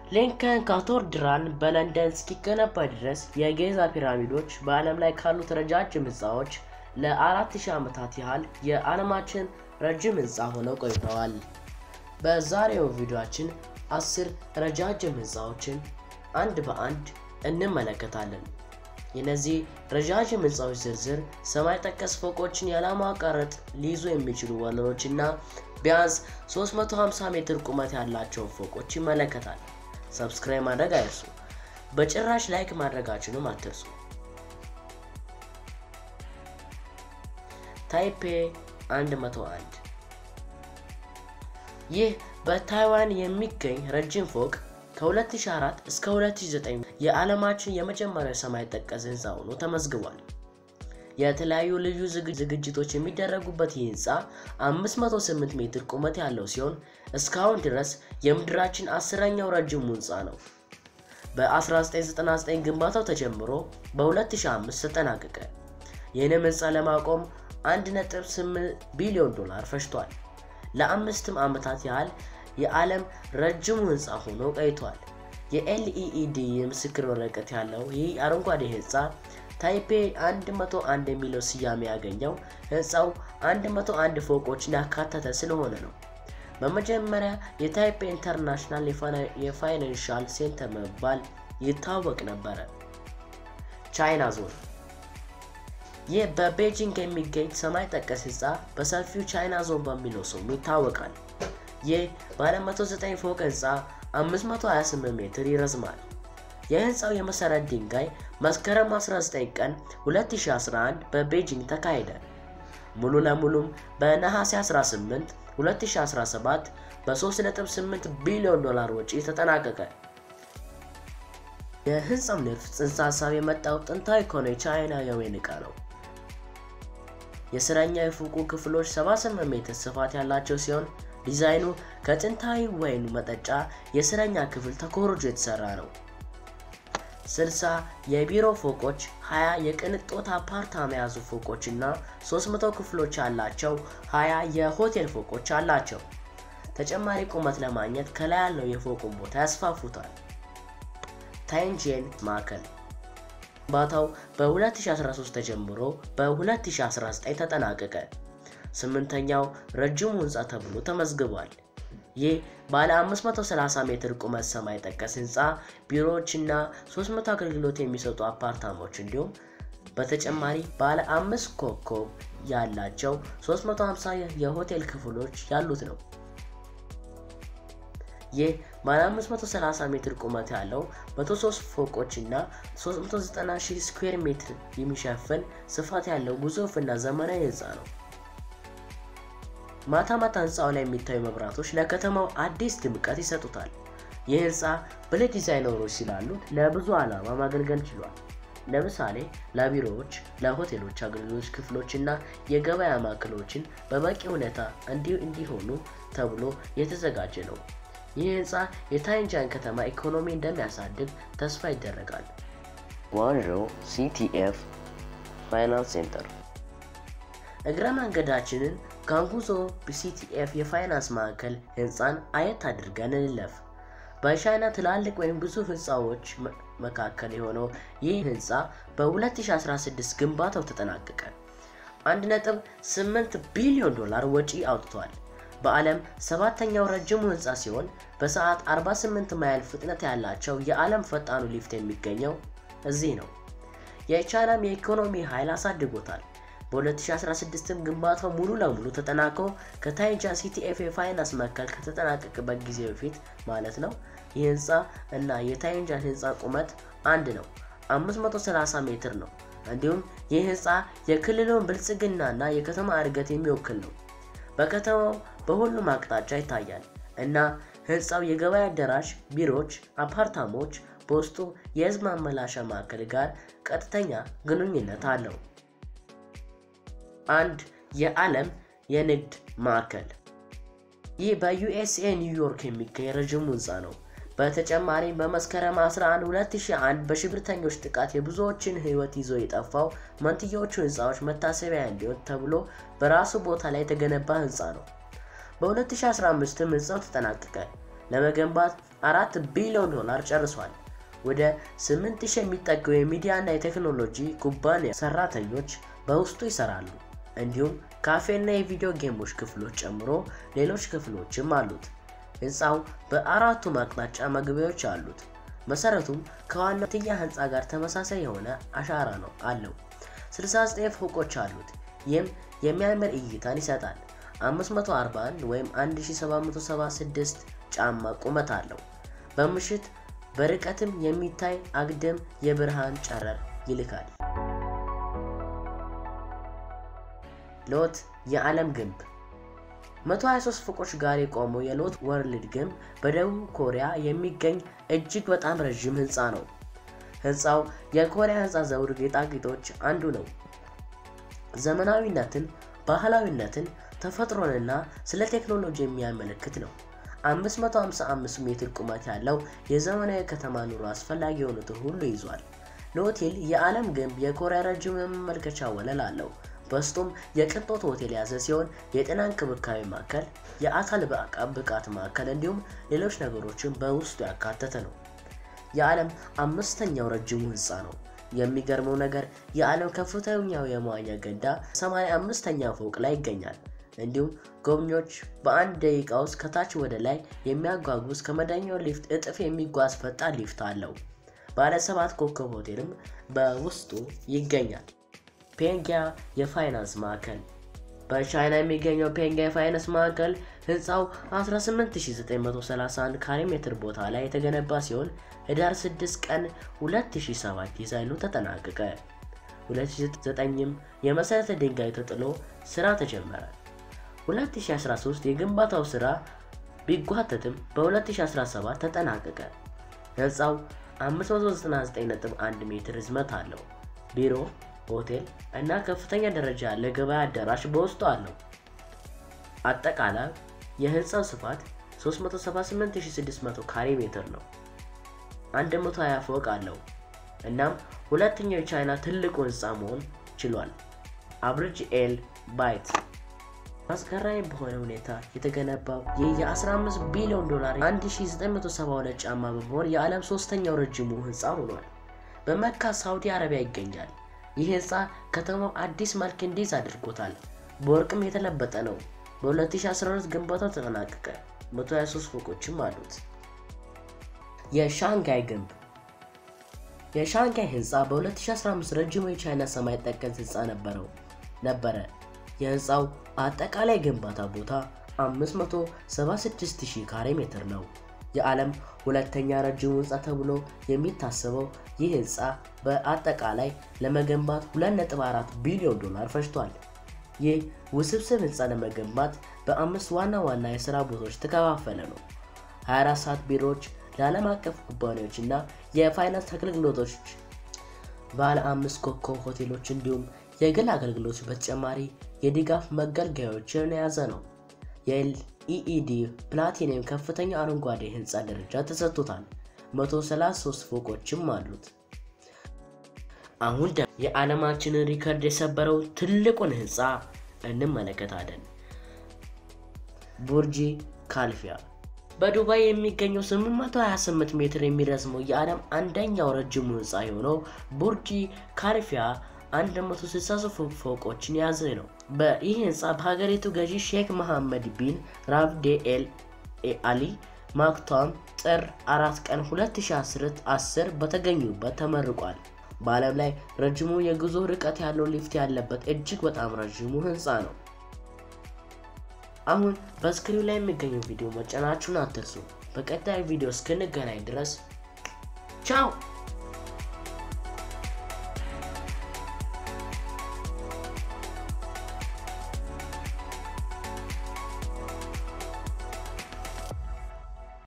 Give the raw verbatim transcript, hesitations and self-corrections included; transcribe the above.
ሊንከን ካቴድራል በለንደን እስኪገነባ ድረስ የጊዛ ፒራሚዶች በዓለም ላይ ካሉት ረጃጅም ህንጻዎች ለአራት ሺህ ዓመታት ያህል የዓለማችን ረጅም ህንጻ ሆነው ቆይተዋል። በዛሬው ቪዲዮአችን አስር ረጃጅም ህንጻዎችን አንድ በአንድ እንመለከታለን። የነዚህ ረጃጅም ህንጻዎች ዝርዝር ሰማይ ጠቀስ ፎቆችን ያለማቋረጥ ሊይዙ የሚችሉ ወለሎችና ቢያንስ ሶስት መቶ ሃምሳ ሜትር ቁመት ያላቸው ፎቆች ይመለከታል። ሰብስክራይብ ማድረግ አይርሱ። በጭራሽ ላይክ ማድረጋችሁንም አትርሱ። ታይፔ አንድ መቶ አንድ ይህ በታይዋን የሚገኝ ረጅም ፎቅ ከሁለት ሺህ አራት እስከ ሁለት ሺህ ዘጠኝ የዓለማችን የመጀመሪያው ሰማይ ጠቀስ ህንጻ ሆኖ ተመዝግቧል። የተለያዩ ልዩ ዝግጅቶች የሚደረጉበት ይህ ህንጻ አምስት መቶ ስምንት ሜትር ቁመት ያለው ሲሆን እስካሁን ድረስ የምድራችን አስረኛው ረጅሙ ህንጻ ነው። በ1999 ግንባታው ተጀምሮ በ2005 ተጠናቀቀ። ይህንን ህንጻ ለማቆም አንድ ነጥብ ስምንት ቢሊዮን ዶላር ፈጅቷል። ለአምስትም ዓመታት ያህል የዓለም ረጅሙ ህንጻ ሆኖ ቆይቷል። የኤልኢዲ የምስክር ወረቀት ያለው ይህ አረንጓዴ ህንጻ ታይፔ አንድ መቶ አንድ የሚለው ስያሜ ያገኘው ህንጻው አንድ መቶ አንድ ፎቆችን ያካተተ ስለሆነ ነው። በመጀመሪያ የታይፔ ኢንተርናሽናል የፋይናንሻል ሴንተር በመባል ይታወቅ ነበር። ቻይና ዞን ይህ በቤጂንግ የሚገኝ ሰማይ ጠቀስ ህንጻ በሰፊው ቻይና ዞን በሚለው ስሙ ይታወቃል። ይህ ባለ መቶ ዘጠኝ ፎቅ ህንጻ አምስት መቶ ሃያ ስምንት ሜትር ይረዝማል። የህንጻው የመሰረት ድንጋይ መስከረም አስራ ዘጠኝ ቀን ሁለት ሺህ አስራ አንድ በቤጂንግ ተካሄደ። ሙሉ ለሙሉም በነሐሴ አስራ ስምንት ሁለት ሺህ አስራ ሰባት በ3 ነጥብ ስምንት ቢሊዮን ዶላር ወጪ ተጠናቀቀ። የህንጻው ንድፍ ጽንሰ ሐሳብ የመጣው ጥንታዊ ከሆነ ቻይናውያን ዕቃ ነው። የስረኛ የፎቁ ክፍሎች ሰባ ስምንት ሜትር ስፋት ያላቸው ሲሆን ዲዛይኑ ከጥንታዊ ወይን መጠጫ የስረኛ ክፍል ተኮርጆ የተሰራ ነው። ስልሳ የቢሮ ፎቆች፣ ሃያ የቅንጦት አፓርታማ የያዙ ፎቆችና ሶስት መቶ ክፍሎች ያላቸው ሃያ የሆቴል ፎቆች አላቸው። ተጨማሪ ቁመት ለማግኘት ከላይ ያለው የፎቁን ቦታ ያስፋፉታል። ታይንጂን ማዕከል ግንባታው በ2013 ተጀምሮ በ2019 ተጠናቀቀ። ስምንተኛው ረጅሙ ህንጻ ተብሎ ተመዝግቧል። ይህ ባለ አምስት መቶ ሰላሳ ሜትር ቁመት ሰማይ ጠቀስ ህንጻ ቢሮዎችና ሶስት መቶ አገልግሎት የሚሰጡ አፓርታማዎች እንዲሁም በተጨማሪ ባለ አምስት ኮከብ ያላቸው ሶስት መቶ ሃምሳ የሆቴል ክፍሎች ያሉት ነው። ይህ ባለ አምስት መቶ ሰላሳ ሜትር ቁመት ያለው መቶ ሶስት ፎቆችና ሶስት መቶ ዘጠና ሺህ ስኩዌር ሜትር የሚሸፍን ስፋት ያለው ግዙፍና ዘመናዊ ህንጻ ነው። ማታ ማታ ህንጻው ላይ የሚታዩ መብራቶች ለከተማው አዲስ ድምቀት ይሰጡታል። ይህ ህንጻ ብልህ ዲዛይነሮች ስላሉት ለብዙ ዓላማ ማገልገል ችሏል። ለምሳሌ ለቢሮዎች፣ ለሆቴሎች አገልግሎት ክፍሎችና የገበያ ማዕከሎችን በበቂ ሁኔታ እንዲሆኑ ተብሎ የተዘጋጀ ነው። ይህ ህንጻ የታይንጃን ከተማ ኢኮኖሚ እንደሚያሳድግ ተስፋ ይደረጋል። ዋንዦው ሲቲኤፍ ፋይናንስ ሴንተር እግረ መንገዳችንን ጋንጉዞ ሲቲኤፍ የፋይናንስ ማዕከል ህንጻን አየት አድርገን እንለፍ። በቻይና ትላልቅ ወይም ግዙፍ ህንጻዎች መካከል የሆነው ይህ ህንጻ በ2016 ግንባታው ተጠናቀቀ። አንድ ነጥብ ስምንት ቢሊዮን ዶላር ወጪ አውጥቷል። በዓለም ሰባተኛው ረጅሙ ህንጻ ሲሆን በሰዓት አርባ ስምንት ማይል ፍጥነት ያላቸው የዓለም ፈጣኑ ሊፍት የሚገኘው እዚህ ነው። የቻይናም የኢኮኖሚ ኃይል አሳድጎታል። በ2016 ግንባታው ሙሉ ለሙሉ ተጠናቆ ከታይንጃን ሲቲኤፍ የፋይናንስ ማዕከል ከተጠናቀቀበት ጊዜ በፊት ማለት ነው። ይህ ህንጻ እና የታይንጃን ህንጻ ቁመት አንድ ነው፣ አምስት መቶ ሰላሳ ሜትር ነው። እንዲሁም ይህ ህንጻ የክልሉን ብልጽግናና የከተማ እድገት የሚወክል ነው። በከተማው በሁሉም አቅጣጫ ይታያል እና ህንጻው የገበያ አዳራሽ፣ ቢሮዎች፣ አፓርታማዎች በውስጡ የህዝብ ማመላለሻ ማዕከል ጋር ቀጥተኛ ግንኙነት አለው። አንድ የዓለም የንግድ ማዕከል ይህ በዩኤስኤ ኒውዮርክ የሚገኝ ረጅሙ ህንጻ ነው። በተጨማሪም በመስከረም አስራ አንድ ሁለት ሺህ አንድ በሽብርተኞች ጥቃት የብዙዎችን ህይወት ይዞ የጠፋው መንትዮቹ ህንጻዎች መታሰቢያ እንዲሆን ተብሎ በራሱ ቦታ ላይ የተገነባ ህንጻ ነው። በ2015 ህንጻው ተጠናቀቀ። ለመገንባት አራት ቢሊዮን ዶላር ጨርሷል። ወደ ስምንት ሺህ የሚጠጉ የሚዲያና የቴክኖሎጂ ኩባንያ ሰራተኞች በውስጡ ይሰራሉ። እንዲሁም ካፌና የቪዲዮ ጌሞች ክፍሎች ጨምሮ ሌሎች ክፍሎችም አሉት። ህንፃው በአራቱ አቅጣጫ መግቢያዎች አሉት። መሰረቱም ከዋናው ትያ ህንፃ ጋር ተመሳሳይ የሆነ አሻራ ነው አለው። ስልሳ ዘጠኝ ፎቆች አሉት። ይህም የሚያምር እይታን ይሰጣል። አምስት መቶ አርባ አንድ ወይም አንድ ሺህ ሰባት መቶ ሰባ ስድስት ጫማ ቁመት አለው። በምሽት በርቀትም የሚታይ አግድም የብርሃን ጨረር ይልካል። ሎት የዓለም ግንብ መቶ ሃያ ሶስት ፎቆች ጋር የቆመው የሎት ወርልድ ግንብ በደቡብ ኮሪያ የሚገኝ እጅግ በጣም ረጅም ህንፃ ነው። ህንፃው የኮሪያ ህንፃ ዘውድ ጌጣጌጦች አንዱ ነው። ዘመናዊነትን፣ ባህላዊነትን፣ ተፈጥሮንና ስለ ቴክኖሎጂ የሚያመለክት ነው። አምስት መቶ ሃምሳ አምስት ሜትር ቁመት ያለው የዘመናዊ ከተማ ኑሮ አስፈላጊ የሆኑትን ሁሉ ይዟል። ሎቴል የዓለም ግንብ የኮሪያ ረጅም መመልከቻ ወለል አለው። በስቶም የቅንጦት ሆቴል ያዘ ሲሆን የጤና እንክብካቤ ማዕከል፣ የአካል ብቃት ማዕከል እንዲሁም ሌሎች ነገሮችን በውስጡ ያካተተ ነው። የዓለም አምስተኛው ረጅሙ ህንፃ ነው። የሚገርመው ነገር የዓለም ከፍተኛው የመዋኛ ገንዳ ሰማንያ አምስተኛ ፎቅ ላይ ይገኛል። እንዲሁም ጎብኚዎች በአንድ ደቂቃ ውስጥ ከታች ወደ ላይ የሚያጓጉዝ ከመደበኛው ሊፍት እጥፍ የሚጓዝ ፈጣን ሊፍት አለው። ባለ ሰባት ኮከብ ሆቴልም በውስጡ ይገኛል። ፔንጊያ የፋይናንስ ማዕከል በቻይና የሚገኘው ፔንጊያ የፋይናንስ ማዕከል ህንፃው አስራ ስምንት ሺህ ዘጠኝ መቶ ሰላሳ አንድ ካሬ ሜትር ቦታ ላይ የተገነባ ሲሆን ህዳር ስድስት ቀን ሁለት ሺህ ሰባት ዲዛይኑ ተጠናቀቀ። ሁለት ሺህ ዘጠኝም የመሰረተ ድንጋይ ተጥሎ ስራ ተጀመረ። ሁለት ሺህ አስራ ሶስት የግንባታው ስራ ቢጓተትም በ2017 ተጠናቀቀ። ህንፃው አምስት መቶ ዘጠና ዘጠኝ ነጥብ አንድ ሜትር ርዝመት አለው። ቢሮ፣ ሆቴል እና ከፍተኛ ደረጃ ያለ ገበያ አዳራሽ በውስጡ አለው። አጠቃላይ የህንፃው ስፋት ሶስት መቶ ሰባ ስምንት ሺህ ስድስት መቶ ካሬ ሜትር ነው። አንድ መቶ ሃያ ፎቅ አለው። እናም ሁለተኛው የቻይና ትልቁ ህንፃ መሆን ችሏል። አብርጅ ኤል ባይት አስገራሚ በሆነ ሁኔታ የተገነባው ይህ የ15 ቢሊዮን ዶላር አንድ ሺህ ዘጠኝ መቶ ሰባ ሁለት ጫማ በመሆን የዓለም ሶስተኛው ረጅሙ ህንፃ ሆኗል። በመካ ሳውዲ አረቢያ ይገኛል። ይህ ህንፃ ከተማው አዲስ መልክ እንዲይዝ አድርጎታል። በወርቅም የተለበጠ ነው። በ2012 ግንባታው ተጠናቀቀ። መቶ ሃያ ሶስት ፎቆችም አሉት። የሻንጋይ ግንብ የሻንጋይ ህንፃ በ2015 ረጅሙ የቻይና ሰማይ ጠቀስ ህንፃ ነበረው ነበረ። የህንፃው አጠቃላይ ግንባታ ቦታ አምስት መቶ ሰባ ስድስት ሺህ ካሬ ሜትር ነው። የዓለም ሁለተኛ ረጅሙ ህንፃ ተብሎ የሚታሰበው ይህ ህንፃ በአጠቃላይ ለመገንባት ሁለት ነጥብ አራት ቢሊዮን ዶላር ፈጅቷል። ይህ ውስብስብ ህንፃ ለመገንባት በአምስት ዋና ዋና የሥራ ቦታዎች ተከፋፈለ ነው። ሃያ አራት ሰዓት ቢሮዎች፣ ለዓለም አቀፍ ኩባንያዎችና የፋይናንስ አገልግሎቶች፣ ባለ አምስት ኮከብ ሆቴሎች እንዲሁም የግል አገልግሎቶች በተጨማሪ የድጋፍ መገልገያዎችን የያዘ ነው። የኤልኢዲ ፕላቲኒየም ከፍተኛ አረንጓዴ ህንፃ ደረጃ ተሰጥቶታል። መቶ ሰላሳ ሶስት ፎቆችም አሉት። አሁን ደግሞ የዓለማችንን ሪከርድ የሰበረው ትልቁን ህንፃ እንመለከታለን። ቡርጅ ካሊፋ በዱባይ የሚገኘው ስምንት መቶ ሃያ ስምንት ሜትር የሚረዝመው የዓለም አንደኛው ረጅሙ ህንፃ የሆነው ቡርጅ ካሊፋ አንድ መቶ ስልሳ ሶስት ፎቆችን የያዘ ነው። በይህ ህንፃ በሀገሪቱ ገዢ ሼክ መሐመድ ቢን ራብዴ ኤል አሊ ማክቶም ጥር አራት ቀን ሁለት ሺህ አስር በተገኙበት ተመርቋል። በዓለም ላይ ረጅሙ የጉዞ ርቀት ያለው ሊፍት ያለበት እጅግ በጣም ረጅሙ ህንፃ ነው። አሁን በስክሪኑ ላይ የሚገኘው ቪዲዮ መጫናችሁን አትርሱ። በቀጣይ ቪዲዮ እስክንገናኝ ድረስ ቻው።